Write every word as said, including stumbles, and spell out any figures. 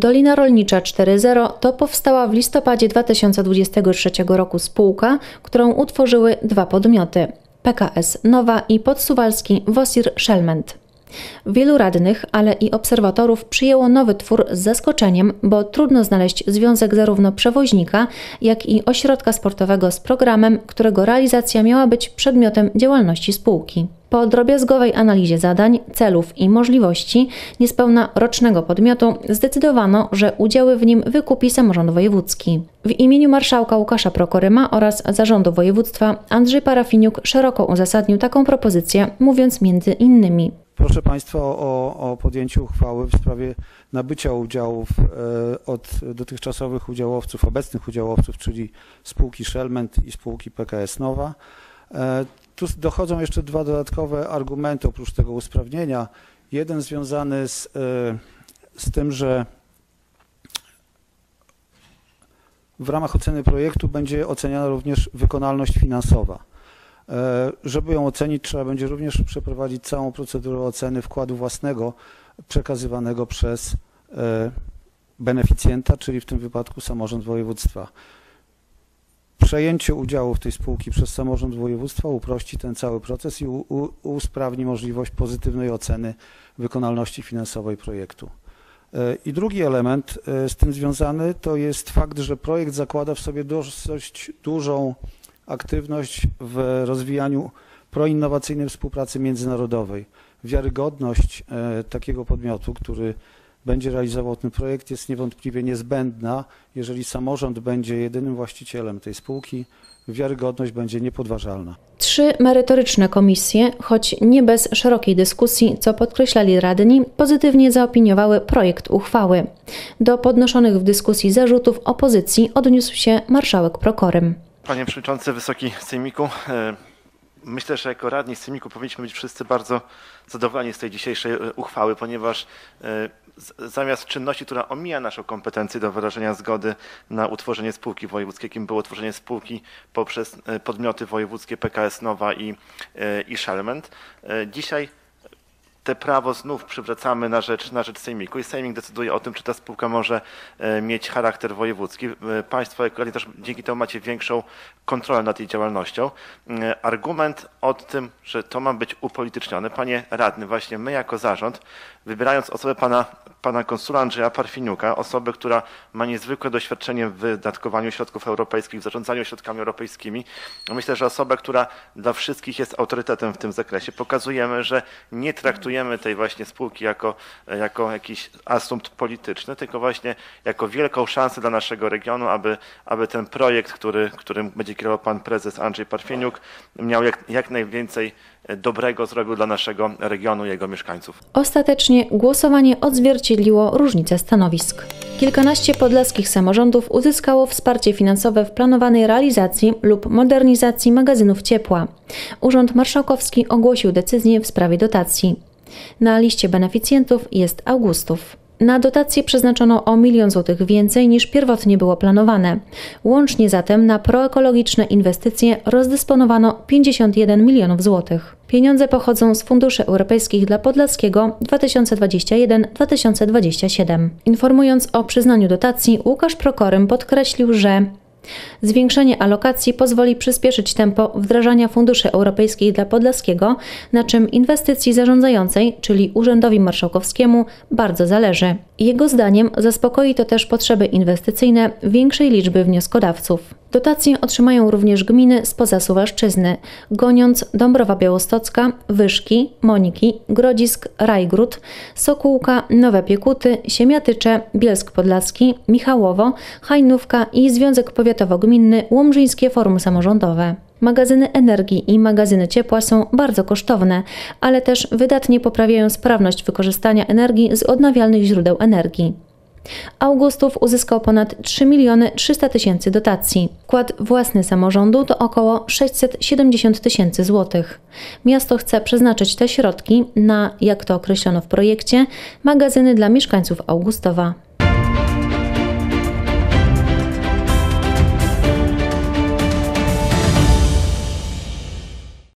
Dolina Rolnicza cztery zero to powstała w listopadzie dwa tysiące dwudziestego trzeciego roku spółka, którą utworzyły dwa podmioty – P K S Nowa i podsuwalski Wosir Szelment. Wielu radnych, ale i obserwatorów przyjęło nowy twór z zaskoczeniem, bo trudno znaleźć związek zarówno przewoźnika, jak i ośrodka sportowego z programem, którego realizacja miała być przedmiotem działalności spółki. Po drobiazgowej analizie zadań, celów i możliwości niespełna rocznego podmiotu zdecydowano, że udziały w nim wykupi samorząd wojewódzki. W imieniu marszałka Łukasza Prokoryma oraz zarządu województwa Andrzej Parafiniuk szeroko uzasadnił taką propozycję, mówiąc między innymi: Proszę Państwa o, o podjęcie uchwały w sprawie nabycia udziałów e, od dotychczasowych udziałowców, obecnych udziałowców, czyli spółki Szelment i spółki P K S Nowa. E, tu dochodzą jeszcze dwa dodatkowe argumenty oprócz tego usprawnienia. Jeden związany z, e, z tym, że w ramach oceny projektu będzie oceniana również wykonalność finansowa. Żeby ją ocenić, trzeba będzie również przeprowadzić całą procedurę oceny wkładu własnego przekazywanego przez beneficjenta, czyli w tym wypadku samorząd województwa. Przejęcie udziału w tej spółki przez samorząd województwa uprości ten cały proces i u, u, usprawni możliwość pozytywnej oceny wykonalności finansowej projektu. I drugi element z tym związany to jest fakt, że projekt zakłada w sobie dosyć dużą aktywność w rozwijaniu proinnowacyjnej współpracy międzynarodowej. Wiarygodność e, takiego podmiotu, który będzie realizował ten projekt, jest niewątpliwie niezbędna. Jeżeli samorząd będzie jedynym właścicielem tej spółki, wiarygodność będzie niepodważalna. Trzy merytoryczne komisje, choć nie bez szerokiej dyskusji, co podkreślali radni, pozytywnie zaopiniowały projekt uchwały. Do podnoszonych w dyskusji zarzutów opozycji odniósł się marszałek Prokorym. Panie Przewodniczący, Wysoki Sejmiku, myślę, że jako radni Sejmiku powinniśmy być wszyscy bardzo zadowoleni z tej dzisiejszej uchwały, ponieważ zamiast czynności, która omija naszą kompetencję do wyrażenia zgody na utworzenie spółki wojewódzkiej, jakim było utworzenie spółki poprzez podmioty wojewódzkie P K S Nowa i, i Szelment, dzisiaj te prawo znów przywracamy na rzecz, na rzecz Sejmiku i Sejmik decyduje o tym, czy ta spółka może mieć charakter wojewódzki. Państwo jako radni też dzięki temu macie większą kontrolę nad jej działalnością. Argument o tym, że to ma być upolitycznione, panie radny, właśnie my jako zarząd, wybierając osobę pana, pana konsula Andrzeja Parfiniuka, osobę, która ma niezwykłe doświadczenie w wydatkowaniu środków europejskich, w zarządzaniu środkami europejskimi, myślę, że osoba, która dla wszystkich jest autorytetem w tym zakresie, pokazujemy, że nie traktujemy tej właśnie spółki jako, jako jakiś asumpt polityczny, tylko właśnie jako wielką szansę dla naszego regionu, aby, aby ten projekt, który, którym będzie kierował pan prezes Andrzej Parfiniuk, miał jak, jak najwięcej dobrego zrobił dla naszego regionu i jego mieszkańców. Ostatecznie głosowanie odzwierciedliło różnice stanowisk. Kilkanaście podlaskich samorządów uzyskało wsparcie finansowe w planowanej realizacji lub modernizacji magazynów ciepła. Urząd Marszałkowski ogłosił decyzję w sprawie dotacji. Na liście beneficjentów jest Augustów. Na dotacje przeznaczono o milion złotych więcej niż pierwotnie było planowane. Łącznie zatem na proekologiczne inwestycje rozdysponowano pięćdziesiąt jeden milionów złotych. Pieniądze pochodzą z funduszy europejskich dla Podlaskiego dwa tysiące dwudziesty pierwszy do dwa tysiące dwudziestego siódmego. Informując o przyznaniu dotacji, Łukasz Prokorym podkreślił, że zwiększenie alokacji pozwoli przyspieszyć tempo wdrażania funduszy europejskich dla Podlaskiego, na czym inwestycji zarządzającej, czyli Urzędowi Marszałkowskiemu, bardzo zależy. Jego zdaniem zaspokoi to też potrzeby inwestycyjne większej liczby wnioskodawców. Dotacje otrzymają również gminy spoza Suwałszczyzny: Goniądz, Dąbrowa Białostocka, Wyszki, Moniki, Grodzisk, Rajgród, Sokółka, Nowe Piekuty, Siemiatycze, Bielsk Podlaski, Michałowo, Hajnówka i Związek Powiatowo-Gminny Łomżyńskie Forum Samorządowe. Magazyny energii i magazyny ciepła są bardzo kosztowne, ale też wydatnie poprawiają sprawność wykorzystania energii z odnawialnych źródeł energii. Augustów uzyskał ponad trzy miliony trzysta tysięcy dotacji. Wkład własny samorządu to około sześćset siedemdziesiąt tysięcy złotych. Miasto chce przeznaczyć te środki na, jak to określono w projekcie, magazyny dla mieszkańców Augustowa.